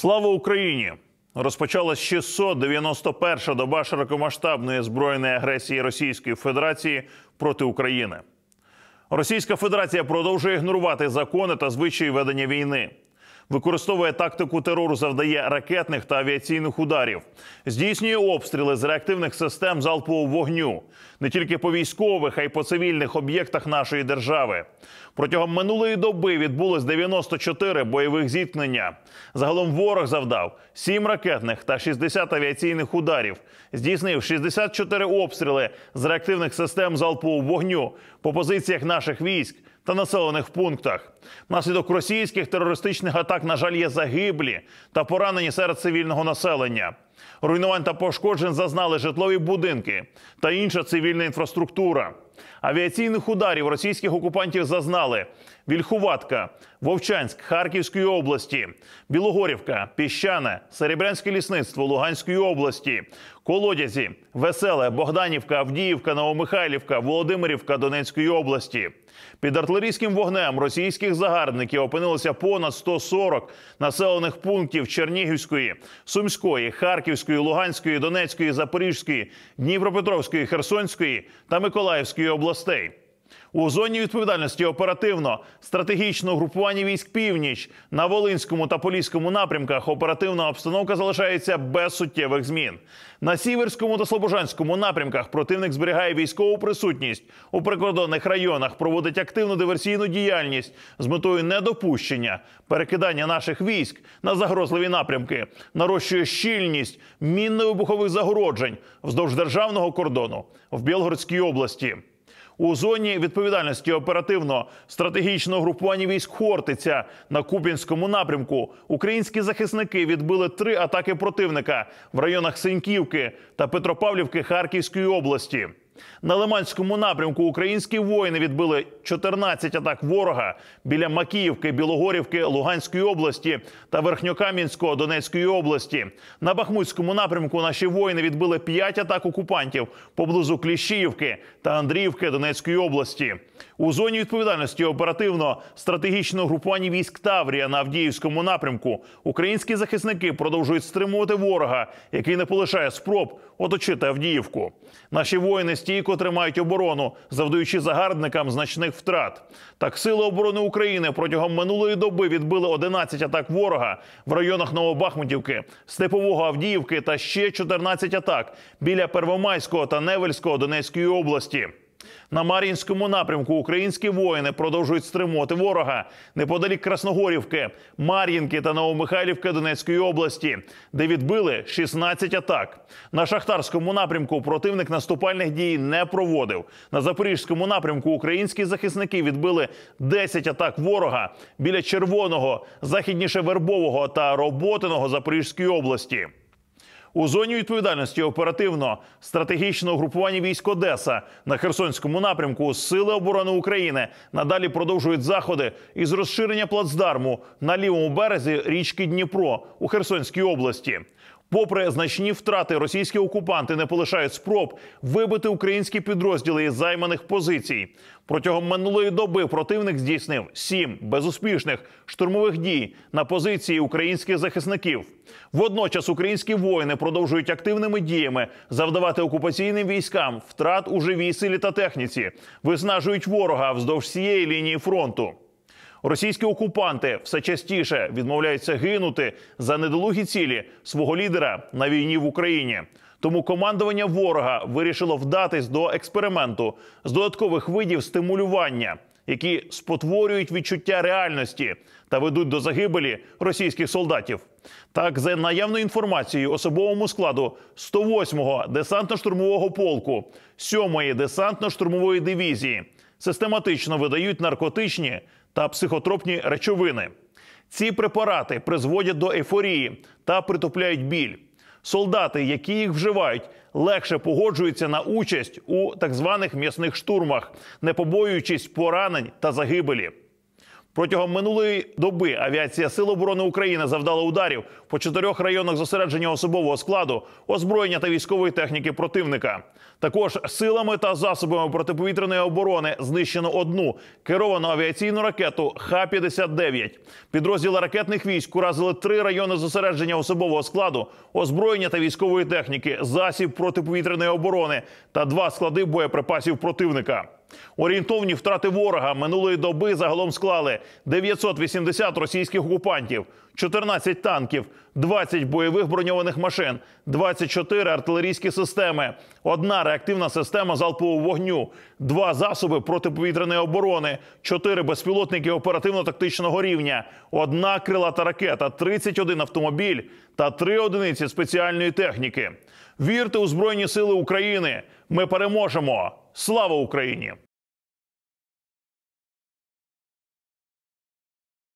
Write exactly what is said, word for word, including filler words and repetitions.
Слава Україні! Розпочалась шістсот дев'яносто перша доба широкомасштабної збройної агресії Російської Федерації проти України. Російська Федерація продовжує ігнорувати закони та звичаї ведення війни. Використовує тактику терору, завдає ракетних та авіаційних ударів. Здійснює обстріли з реактивних систем залпового вогню. Не тільки по військових, а й по цивільних об'єктах нашої держави. Протягом минулої доби відбулось дев'яносто чотири бойових зіткнення. Загалом ворог завдав сім ракетних та шістдесят авіаційних ударів. Здійснив шістдесят чотири обстріли з реактивних систем залпового вогню по позиціях наших військ та населених пунктах. Внаслідок російських терористичних атак, на жаль, є загиблі та поранені серед цивільного населення. Руйнувань та пошкоджень зазнали житлові будинки та інша цивільна інфраструктура. Авіаційних ударів російських окупантів зазнали Вільхуватка, Вовчанськ Харківської області, Білогорівка, Піщане, Серебрянське лісництво Луганської області, Колодязі, Веселе, Богданівка, Авдіївка, Новомихайлівка, Володимирівка Донецької області. Під артилерійським вогнем російських загарбників опинилося понад сто сорок населених пунктів Чернігівської, Сумської, Харківської, Луганської, Донецької, Запорізької, Дніпропетровської, Херсонської та Миколаївської областей. У зоні відповідальності оперативно-стратегічного групування військ «Північ» на Волинському та Поліському напрямках оперативна обстановка залишається без суттєвих змін. На Сіверському та Слобожанському напрямках противник зберігає військову присутність у прикордонних районах, проводить активну диверсійну діяльність з метою недопущення перекидання наших військ на загрозливі напрямки, нарощує щільність мінно-вибухових загороджень вздовж державного кордону в Білгородській області. У зоні відповідальності оперативно-стратегічного групування військ «Хортиця» на Куп'янському напрямку українські захисники відбили три атаки противника в районах Синьківки та Петропавлівки Харківської області. На Лиманському напрямку українські воїни відбили чотирнадцять атак ворога біля Макіївки, Білогорівки Луганської області та Верхньокам'янського Донецької області. На Бахмутському напрямку наші воїни відбили п'ять атак окупантів поблизу Кліщіївки та Андріївки Донецької області. У зоні відповідальності оперативно-стратегічного групування військ «Таврія» на Авдіївському напрямку українські захисники продовжують стримувати ворога, який не полишає спроб оточити Авдіївку. Наші воїни стійко тримають оборону, завдаючи загарбникам значних втрат. Так, Сили оборони України протягом минулої доби відбили одинадцять атак ворога в районах Новобахмутівки, Степового, Авдіївки та ще чотирнадцять атак біля Первомайського та Невельського Донецької області. На Мар'їнському напрямку українські воїни продовжують стримувати ворога неподалік Красногорівки, Мар'їнки та Новомихайлівки Донецької області, де відбили шістнадцять атак. На Шахтарському напрямку противник наступальних дій не проводив. На Запорізькому напрямку українські захисники відбили десять атак ворога біля Червоного, західніше Вербового та Роботиного Запорізької області. У зоні відповідальності оперативно-стратегічного групування військ «Одеса» на Херсонському напрямку Сили оборони України надалі продовжують заходи із розширення плацдарму на лівому березі річки Дніпро у Херсонській області. Попри значні втрати, російські окупанти не полишають спроб вибити українські підрозділи із займаних позицій. Протягом минулої доби противник здійснив сім безуспішних штурмових дій на позиції українських захисників. Водночас українські воїни продовжують активними діями завдавати окупаційним військам втрат у живій силі та техніці, виснажують ворога вздовж всієї лінії фронту. Російські окупанти все частіше відмовляються гинути за недолугі цілі свого лідера на війні в Україні. Тому командування ворога вирішило вдатись до експерименту з додаткових видів стимулювання, які спотворюють відчуття реальності та ведуть до загибелі російських солдатів. Так, за наявною інформацією, особовому складу сто восьмого десантно-штурмового полку, сьомої десантно-штурмової дивізії систематично видають наркотичні та психотропні речовини. Ці препарати призводять до ейфорії та притупляють біль. Солдати, які їх вживають, легше погоджуються на участь у так званих м'ясних штурмах, не побоюючись поранень та загибелі. Протягом минулої доби авіація Сил оборони України завдала ударів по чотирьох районах зосередження особового складу, озброєння та військової техніки противника. Також силами та засобами протиповітряної оборони знищено одну керовану авіаційну ракету Х п'ятдесят дев'ять. Підрозділи ракетних військ уразили три райони зосередження особового складу, озброєння та військової техніки, засіб протиповітряної оборони та два склади боєприпасів противника. Орієнтовні втрати ворога минулої доби загалом склали дев'ятсот вісімдесят російських окупантів, чотирнадцять танків, двадцять бойових броньованих машин, двадцять чотири артилерійські системи, одна реактивна система залпового вогню, два засоби протиповітряної оборони, чотири безпілотники оперативно-тактичного рівня, одна крилата ракета, тридцять один автомобіль та три одиниці спеціальної техніки. Вірте у Збройні Сили України! Ми переможемо! Слава Україні!